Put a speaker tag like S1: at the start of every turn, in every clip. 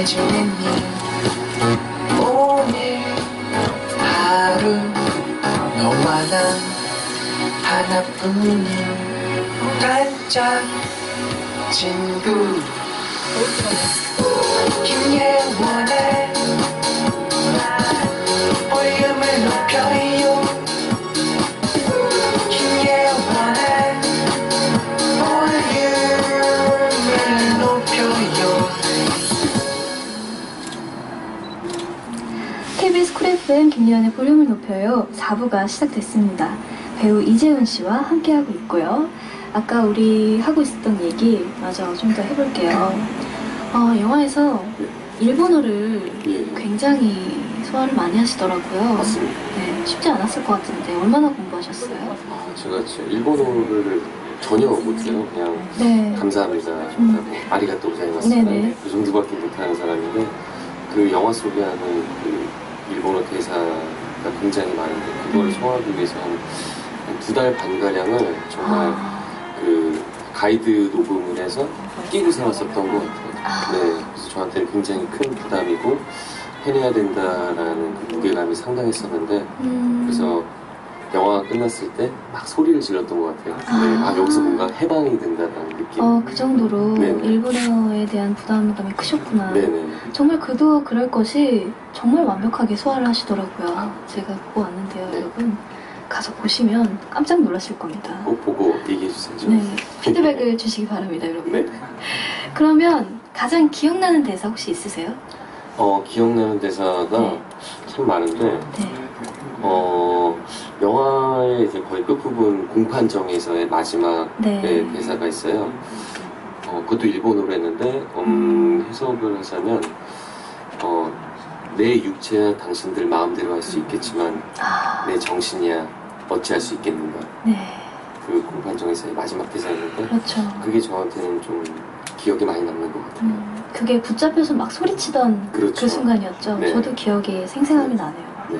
S1: 잘 지냈니? 오늘 하루 너와 난 하나뿐인 반짝 친구 김예원의 볼륨을 높여요. 김예원의 볼륨을 높여요.
S2: KBS 쿨 FM 김예원의 볼륨을 높여요. 4부가 시작됐습니다. 배우 이재훈 씨와 함께하고 있고요. 아까 우리 하고 있었던 얘기 마저 좀 더 해볼게요. 영화에서 일본어를 굉장히 소화를 많이 하시더라고요.
S3: 맞습니다.
S2: 네, 쉽지 않았을 것 같은데 얼마나 공부하셨어요?
S3: 제가 진짜 일본어를 전혀 못해요. 그냥
S2: 네.
S3: 감사합니다. 아리가또 고자이마스
S2: 네네.
S3: 그 정도밖에 못하는 사람인데 그 영화 속에 하는 그 일본어 대사가 굉장히 많은데 그거를 소화하기 위해서 한 2달 반가량을 정말 그 가이드 녹음을 해서 끼고 살았었던 것 같아요. 네, 그래서 저한테는 굉장히 큰 부담이고 해내야 된다라는 그 무게감이 상당했었는데 그래서 영화가 끝났을 때 막 소리를 질렀던 것 같아요. 네, 여기서 뭔가 해방이 된다는 느낌.
S2: 그 정도로
S3: 네네.
S2: 일본어에 대한 부담감이 크셨구나.
S3: 네네.
S2: 정말 그도 그럴 것이 정말 완벽하게 소화를 하시더라고요. 제가 보고 왔는데요,
S3: 네.
S2: 여러분. 가서 보시면 깜짝 놀라실 겁니다.
S3: 꼭 보고 얘기해주세요.
S2: 네, 피드백을 주시기 바랍니다, 여러분.
S3: 네.
S2: 그러면 가장 기억나는 대사 혹시 있으세요?
S3: 기억나는 대사가
S2: 네.
S3: 참 많은데
S2: 네.
S3: 영화의 이제 거의 끝부분 공판정에서의 마지막
S2: 네.
S3: 대사가 있어요. 그것도 일본어로 했는데 해석을 하자면 내 육체야 당신들 마음대로 할 수 있겠지만 내 정신이야 어찌할 수 있겠는가.
S2: 네.
S3: 그 공판정에서의 마지막 대사였는데
S2: 그렇죠.
S3: 그게 저한테는 좀 기억에 많이 남는 것 같아요.
S2: 그게 붙잡혀서 막 소리치던
S3: 그렇죠.
S2: 그 순간이었죠.
S3: 네.
S2: 저도 기억이 생생하게 나네요.
S3: 네.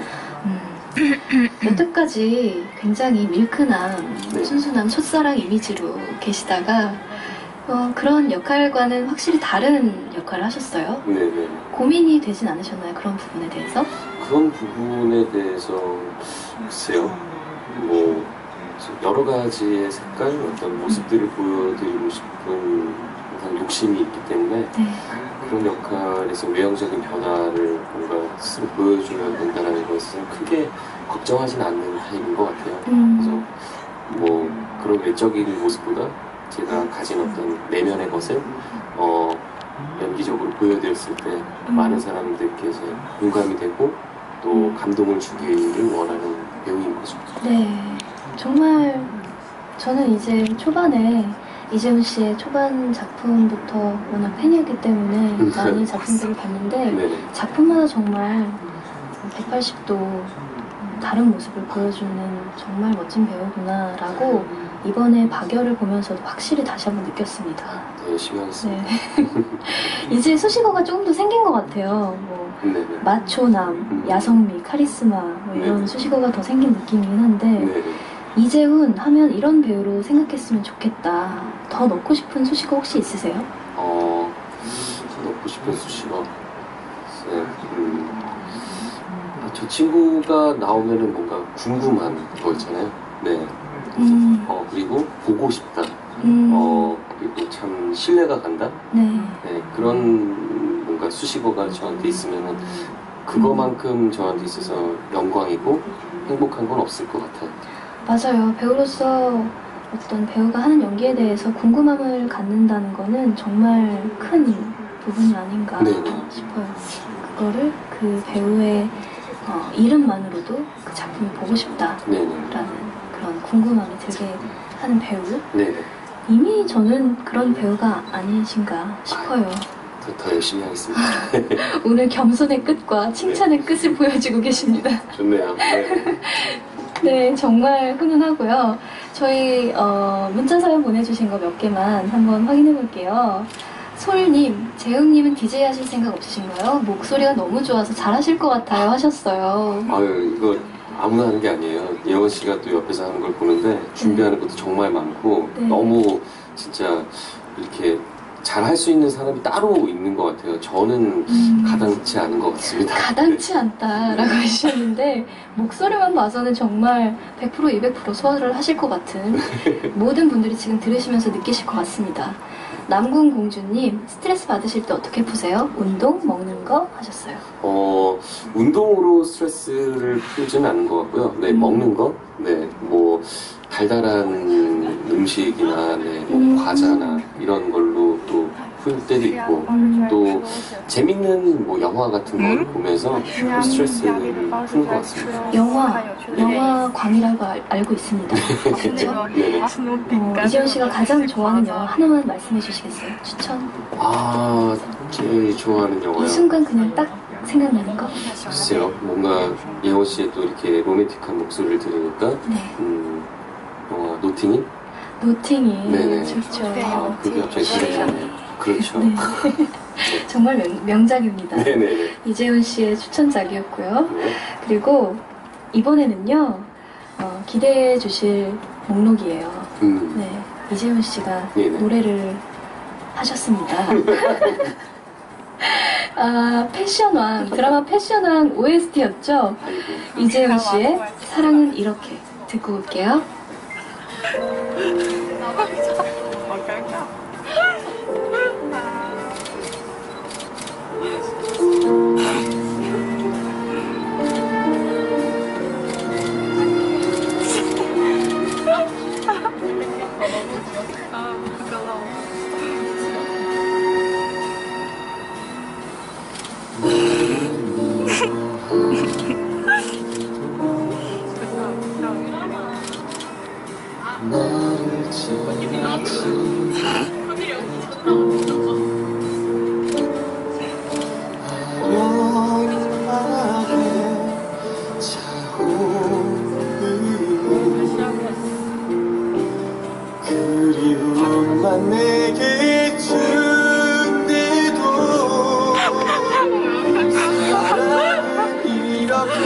S2: 여태까지 굉장히 밀크남,
S3: 네.
S2: 순수남, 첫사랑 이미지로 계시다가 그런 역할과는 확실히 다른 역할을 하셨어요.
S3: 네네.
S2: 고민이 되진 않으셨나요? 그런 부분에 대해서?
S3: 그런 부분에 대해서 글쎄요. 뭐 여러 가지의 색깔, 어떤 모습들을 보여드리고 싶은 그런 욕심이 있기 때문에
S2: 네.
S3: 그런 역할에서 외형적인 변화를 뭔가 스스로 보여줘야 된다는 것은 크게 걱정하지는 않는 타입인 것 같아요. 그래서 뭐 그런 외적인 모습보다 제가 가진 어떤 내면의 것을 연기적으로 보여드렸을 때 많은 사람들께 이제 공감이 되고 또 감동을 주기를 원하는 배우인 거죠.
S2: 네. 정말 저는 이제 초반에 이재훈 씨의 초반 작품부터 워낙 팬이었기 때문에 많은 작품들을 봤는데
S3: 네.
S2: 작품마다 정말 180도 다른 모습을 보여주는 정말 멋진 배우구나 라고 이번에 박열을 보면서도 확실히 다시 한번 느꼈습니다.
S3: 네, 열심히 하겠습니다.
S2: 네. 이제 수식어가 조금 더 생긴 것 같아요. 뭐
S3: 네네.
S2: 마초남, 야성미, 카리스마 뭐 이런
S3: 네네.
S2: 수식어가 더 생긴 느낌이긴 한데
S3: 네네.
S2: 이재훈 하면 이런 배우로 생각했으면 좋겠다. 더 넣고 싶은 수식어 혹시 있으세요?
S3: 넣고 싶은 수식어. 네. 저 친구가 나오면은 뭔가 궁금한 거 있잖아요. 네. 그리고 보고 싶다. 그리고 참 신뢰가 간다.
S2: 네.
S3: 네, 그런 뭔가 수식어가 저한테 있으면은 그거만큼 저한테 있어서 영광이고 행복한 건 없을 것 같아요.
S2: 맞아요. 배우로서 어떤 배우가 하는 연기에 대해서 궁금함을 갖는다는 거는 정말 큰 부분이 아닌가
S3: 네네.
S2: 싶어요. 그거를 그 배우의 이름만으로도 그 작품을 보고 싶다라는
S3: 네네.
S2: 그런 궁금함이 들게 하는 배우.
S3: 네네.
S2: 이미 저는 그런 배우가 아니신가 싶어요.
S3: 더 열심히 하겠습니다.
S2: 오늘 겸손의 끝과 칭찬의 끝을 보여주고 계십니다.
S3: 좋네요. 네.
S2: 네, 정말 훈훈하고요. 저희 문자 사연 보내주신 거 몇 개만 한번 확인해 볼게요. 솔님, 재흥님은 DJ 하실 생각 없으신가요? 목소리가 너무 좋아서 잘하실 것 같아요 하셨어요.
S3: 아유, 이거 아무나 하는 게 아니에요. 예원 씨가 또 옆에서 하는 걸 보는데 준비하는 것도 정말 많고
S2: 네.
S3: 너무 진짜 이렇게 잘할 수 있는 사람이 따로 있는 것 같아요. 저는 가당치 않은 것 같습니다.
S2: 가당치 않다라고 하셨는데 목소리만 봐서는 정말 100% 200% 소화를 하실 것 같은 모든 분들이 지금 들으시면서 느끼실 것 같습니다. 남궁공주님, 스트레스 받으실 때 어떻게 푸세요? 운동, 먹는 거 하셨어요.
S3: 운동으로 스트레스를 풀지는 않는 것 같고요. 네, 먹는 거, 네, 뭐 달달한 음식이나 네, 뭐 과자나 이런 걸로 또 풀 때도 있고, 또 재밌는 뭐 영화 같은 거를 보면서 또 스트레스를 푸는 것 같습니다.
S2: 영화광이라고 알고 있습니다. 그렇죠?
S3: 네네.
S2: 이재훈 씨가 가장 좋아하는 영화 하나만 말씀해 주시겠어요? 추천?
S3: 제일 좋아하는 영화요.
S2: 이 순간 그냥 딱 생각나는 거?
S3: 글쎄요, 뭔가 예원 씨의 또 이렇게 로맨틱한 목소리를 들으니까,
S2: 네.
S3: 영화 노팅힐?
S2: 노팅이
S3: 네네.
S2: 좋죠.
S3: 그게 갑자기 생각나네요. 그렇죠.
S2: 네. 정말 명작입니다.
S3: 네네네.
S2: 이재훈 씨의 추천작이었고요.
S3: 네.
S2: 그리고 이번에는요, 기대해 주실 목록이에요. 네. 이재훈 씨가
S3: 네네.
S2: 노래를 하셨습니다. 패션왕, 드라마 패션왕 OST였죠? 이재훈 씨의 사랑은 이렇게 듣고 올게요.
S3: 나를 지나치 아련하게 차오르는 그리움만 내게 준대도 사랑은 이렇게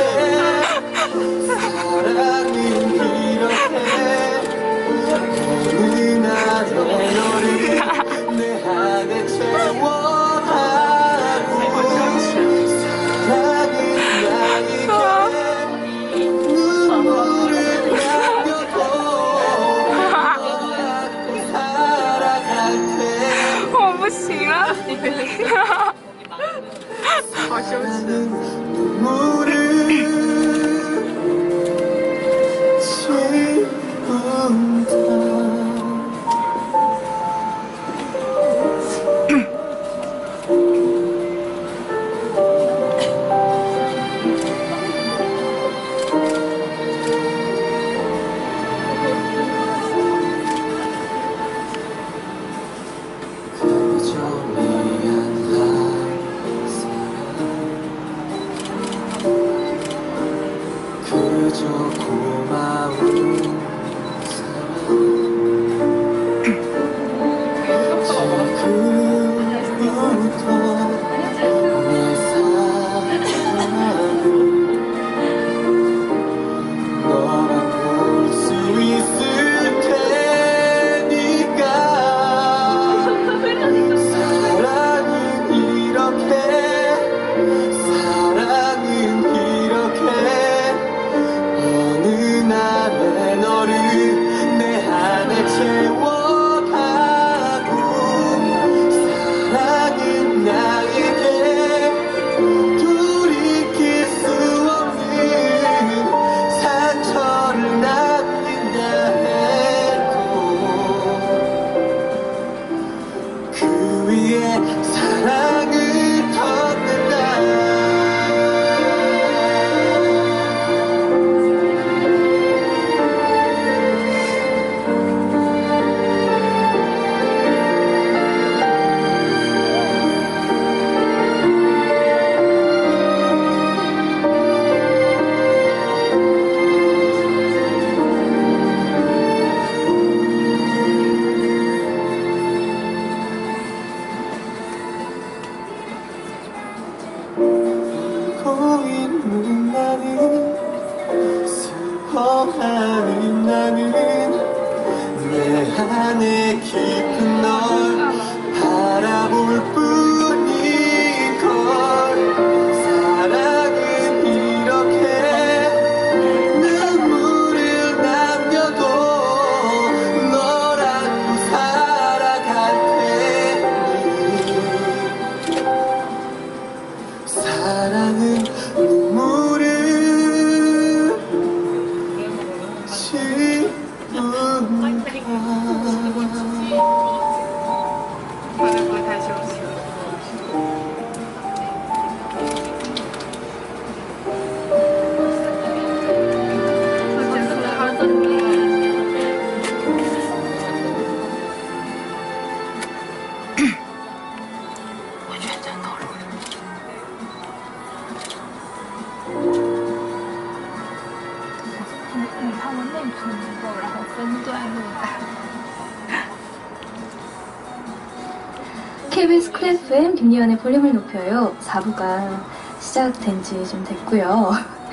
S3: 어느 날에 너를 내 안에 채워가고 사랑은 나에게 눈물을 남겨도 너와 살아갈 때
S4: 我不行了，好羞耻。
S3: 눈물을 채운다 그저 미안한 사랑 그저 고마운 지금부터 내 사랑을 너만 볼 수 있을 테니까 사랑은 이렇게 어느 날에 너를 내 안에 채워가고 사랑은 나에게 돌이킬 수 없는 상처를 남긴다 해도 그 위에 사랑을 덮는다 울고 있는 나는 슬퍼하는 나는 내 안에 깊은 널
S4: đúng toan luôn ạ.
S2: KBS 쿨 FM 김예원의 볼륨을 높여요. 4부가 시작된 지 좀 됐고요.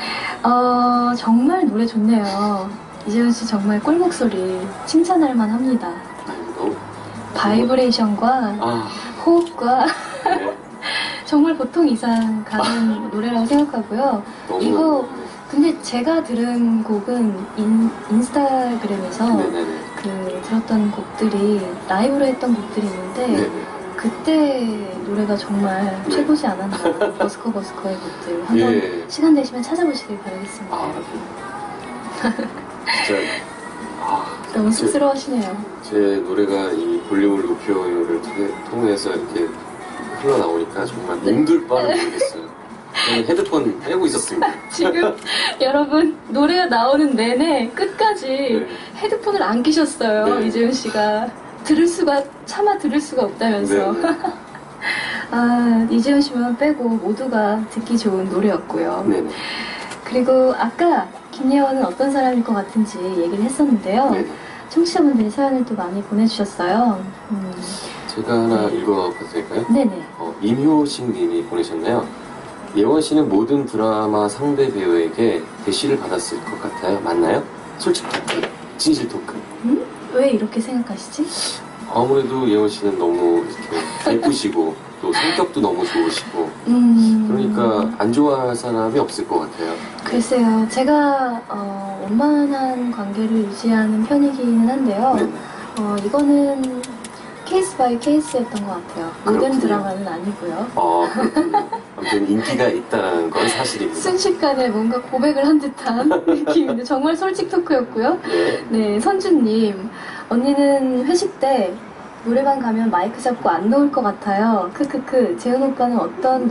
S2: 정말 노래 좋네요. 이재훈 씨 정말 꿀 목소리 칭찬할 만합니다.
S3: 너무
S2: 바이브레이션과
S3: 아,
S2: 호흡과
S3: 네.
S2: 정말 보통 이상 가는 노래라고 생각하고요.
S3: 너무
S2: 이거 근데 제가 들은 곡은 인스타그램에서
S3: 네네네.
S2: 그 들었던 곡들이 라이브로 했던 곡들이 있는데
S3: 네네.
S2: 그때 노래가 정말
S3: 네.
S2: 최고지 않았나. 버스커의 곡들 한번
S3: 예.
S2: 시간 되시면 찾아보시길 바라겠습니다.
S3: 아, 진짜
S2: 너무
S3: 제-
S2: 쑥스러워하시네요.
S3: 제 노래가 이 볼륨을 높여요를 통해서 이렇게 흘러나오니까 정말 몸둘 바를 모르겠어요. 저는 헤드폰 빼고 있었습니다.
S2: 지금 여러분 노래가 나오는 내내 끝까지
S3: 네.
S2: 헤드폰을 안 끼셨어요.
S3: 네.
S2: 이재훈 씨가 차마 들을 수가 없다면서.
S3: 네.
S2: 아, 이재훈 씨만 빼고 모두가 듣기 좋은 노래였고요.
S3: 네네.
S2: 그리고 아까 김예원은 어떤 사람일 것 같은지 얘기를 했었는데요.
S3: 네네.
S2: 청취자분들이 사연을 또 많이 보내주셨어요.
S3: 제가 하나 읽어봐도 될까요?
S2: 네네.
S3: 임효식 님이 보내셨네요. 예원 씨는 모든 드라마 상대 배우에게 대시를 받았을 것 같아요. 맞나요? 솔직 토크, 진실 토크.
S2: 왜 이렇게 생각하시지?
S3: 아무래도 예원 씨는 너무 이렇게 예쁘시고 또 성격도 너무 좋으시고 그러니까 안 좋아할 사람이 없을 것 같아요.
S2: 글쎄요. 제가 원만한 관계를 유지하는 편이기는 한데요.
S3: 네네.
S2: 이거는 케이스 바이 케이스였던 것 같아요. 모든
S3: 그렇군요.
S2: 드라마는 아니고요.
S3: 그렇군요. 아무튼 인기가 있다는 건 사실입니다.
S2: 순식간에 뭔가 고백을 한 듯한 느낌인데 정말 솔직 토크였고요.
S3: 네.
S2: 네, 선주님. 언니는 회식 때 노래방 가면 마이크 잡고 안 놓을 것 같아요. 크크크. 재훈 오빠는 어떤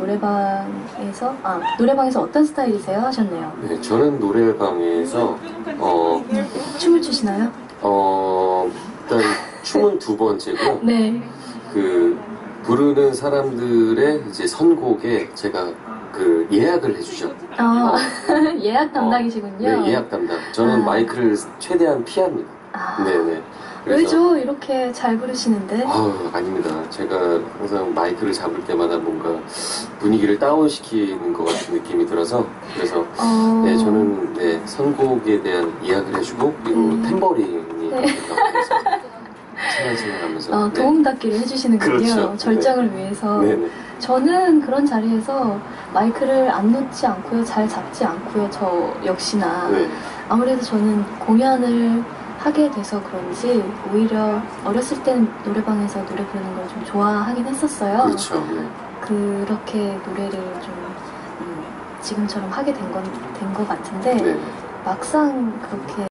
S2: 노래방에서 어떤 스타일이세요? 하셨네요.
S3: 네, 저는 노래방에서
S2: 춤을 추시나요?
S3: 일단 춤은 두 번째고
S2: 네.
S3: 그 부르는 사람들의 이제 선곡에 제가 그 예약을 해주죠.
S2: 예약 담당이시군요.
S3: 네, 예약 담당. 저는
S2: 아.
S3: 마이크를 최대한 피합니다.
S2: 아,
S3: 네네.
S2: 왜죠? 이렇게 잘 부르시는데?
S3: 아닙니다. 제가 항상 마이크를 잡을 때마다 뭔가 분위기를 다운시키는 것 같은 느낌이 들어서 그래서 네, 저는 네, 선곡에 대한 예약을 해주고 그리고 탬버린이
S2: 네.
S3: 나와서 생활하면서
S2: 도움닫기를 해주시는군요.
S3: 그렇죠.
S2: 절정을 위해서.
S3: 네네.
S2: 저는 그런 자리에서 마이크를 안 놓지 않고요. 잘 잡지 않고요. 저 역시나.
S3: 네.
S2: 아무래도 저는 공연을 하게 돼서 그런지 오히려 어렸을 때는 노래방에서 노래 부르는 걸 좀 좋아하긴 했었어요.
S3: 그렇죠. 네.
S2: 그렇게 노래를 좀 지금처럼 하게 된 것 같은데
S3: 네.
S2: 막상 그렇게